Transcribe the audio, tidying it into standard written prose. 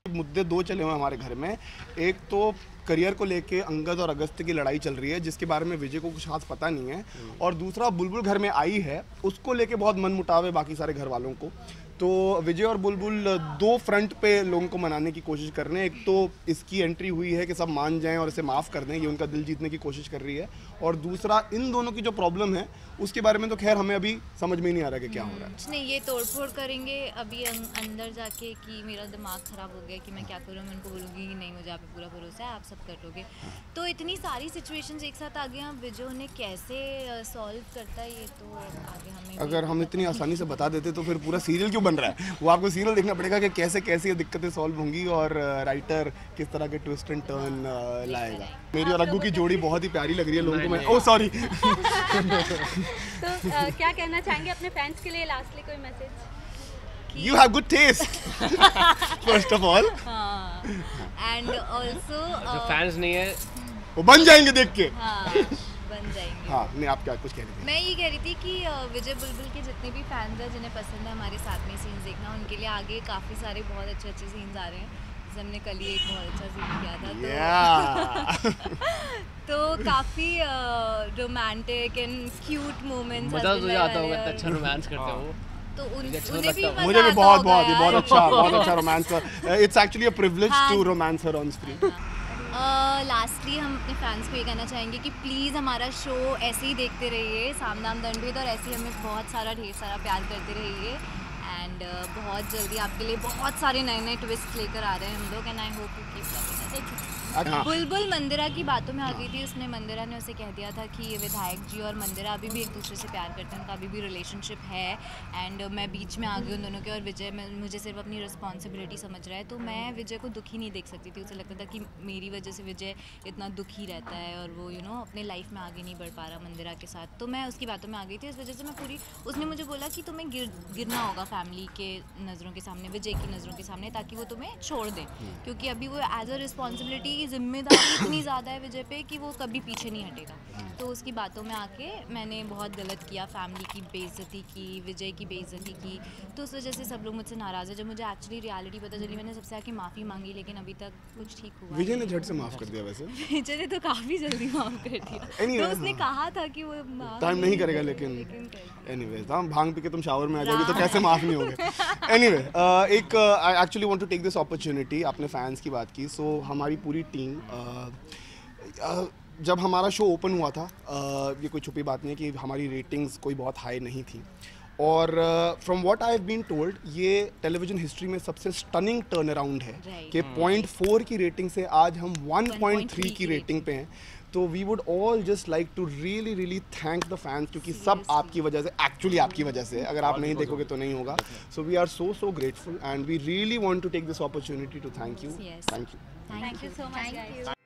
मुद्दे दो चले हुए हमारे घर में। एक तो करियर को लेके अंगद और अगस्त की लड़ाई चल रही है, जिसके बारे में विजय को कुछ खास पता नहीं है, और दूसरा बुलबुल घर में आई है, उसको लेके बहुत मनमुटाव है बाकी सारे घर वालों को। तो विजय और बुलबुल दो फ्रंट पे लोगों को मनाने की कोशिश कर रहे हैं। एक तो इसकी एंट्री हुई है कि सब मान जाएं और इसे माफ़ कर दें, ये उनका दिल जीतने की कोशिश कर रही है, और दूसरा इन दोनों की जो प्रॉब्लम है उसके बारे में तो खैर हमें अभी समझ में ही नहीं आ रहा कि क्या हो रहा है। कुछ नहीं, ये तोड़फोड़ करेंगे अभी अंदर जाके कि मेरा दिमाग ख़राब हो गया कि मैं क्या करूँ। मैं उनको बोलूँगी कि नहीं, मुझे आप पे पूरा भरोसा है, आप सब कर लोगे। तो इतनी सारी सिचुएशंस एक साथ आ गए हैं, विजय उन्हें कैसे सॉल्व करता है ये तो आगे हमें, अगर हम इतनी आसानी से बता देते तो फिर पूरा सीरियल क्यों बन रहा है। वो आपको सीरियल देखना पड़ेगा कि कैसे कैसे ये दिक्कतें सॉल्व होंगी और राइटर किस तरह के ट्विस्ट एंड टर्न लाएगा। मेरी और अग्गू की जोड़ी बहुत ही प्यारी लग रही है लोगों को। मैं ओह सॉरी। तो क्या कहना चाहेंगे अपने फैंस के लिए लास्टली, कोई message? You have good taste, first of all. And also जो फैंस नहीं है वो बन जाएंगे देख के। बन जाएंगे। हाँ, नहीं आप क्या कुछ कह रही थी? मैं ये कह रही थी कि विजय बुलबुल के जितने भी फैंस हैं जिन्हें पसंद है हमारे साथ में सीन्स देखना, उनके लिए आगे काफ़ी सारे बहुत अच्छे अच्छे सीन्स आ रहे हैं। जैसे हमने कल ही एक बहुत अच्छा सीन किया था, तो काफ़ी रोमांटिक एंड क्यूट मोमेंट्स। मजा तो आता होगा, इतना अच्छा रोमांस करते हो। तो उन्हें भी मुझे भी मजा बहुत आता होगा बहुत अच्छा romance. It's actually a privilege to romance her on screen. Lastly हम अपने फैंस को ये कहना चाहेंगे कि प्लीज़ हमारा शो ऐसे ही देखते रहिए, साम दाम दंडभेद, और ऐसे ही हमें बहुत सारा ढेर सारा प्यार करते रहिए। एंड बहुत जल्दी आपके लिए बहुत सारे नए नए ट्विस्ट लेकर आ रहे हैं हम लोग, and I hope you keep loving us. Bulbul Mandira की बातों में आ गई थी, उसने मंदिरा ने उसे कह दिया था कि ये विधायक जी और मंदिरा अभी भी एक दूसरे से प्यार करते हैं, उनका अभी भी रिलेशनशिप है। एंड मैं बीच में आ गई उन दोनों के, और विजय मुझे सिर्फ अपनी रिस्पॉन्सिबिलिटी समझ रहा है। तो मैं विजय को दुखी नहीं देख सकती थी, उसे लगता था कि मेरी वजह से विजय इतना दुखी रहता है और वो अपने लाइफ में आगे नहीं बढ़ पा रहा मंदिरा के साथ। तो मैं उसकी बातों में आ गई थी, इस वजह से मैं पूरी, उसने मुझे बोला कि तुम्हें गिरना होगा फैमिली के नज़रों के सामने, विजय की नज़रों के सामने, ताकि वो तुम्हें छोड़ दें, क्योंकि अभी वो एज अ रिस्पॉन्सिबिलिटी, जिम्मेदारी इतनी ज़्यादा है विजय पे कि वो कभी पीछे नहीं हटेगा। तो उसकी बातों में आके मैंने बहुत गलत किया, फैमिली की बेइज्जती की, विजय की बेइज्जती की, तो उस वजह से सब लोग मुझसे नाराज़ है। जब मुझे एक्चुअली रियलिटी पता चली, मैंने सबसे आके माफ़ी मांगी, लेकिन अभी तक कुछ ठीक हुआ। विजय ने झट से माफ कर दिया वैसे। विजय ने तो काफ़ी जल्दी माफ़ कर दिया। Anyway, तो उसने कहा था कि वो टाइम नहीं करेगा, लेकिन एनीवेज हम भांग पी के तुम शावर में आ जाओगे तो कैसे माफ नहीं होगे। एनीवे एक I actually want to take this opportunity, आपने फैंस की बात की, सो हमारी पूरी टीम, जब हमारा शो ओपन हुआ था, ये कोई छुपी बात नहीं है कि हमारी रेटिंग्स कोई बहुत हाई नहीं थी, और from what I have been told ये टेलीविज़न हिस्ट्री में सबसे स्टनिंग टर्न अराउंड है कि 0.4 की रेटिंग से आज हम 1.3 की रेटिंग पे हैं। तो we would all just like to really thank the fans, क्योंकि सब आपकी वजह से, एक्चुअली आपकी वजह से, अगर आप नहीं देखोगे तो नहीं होगा। So we are so grateful and we really want to take this opportunity to thank you. Thank you thank you so much.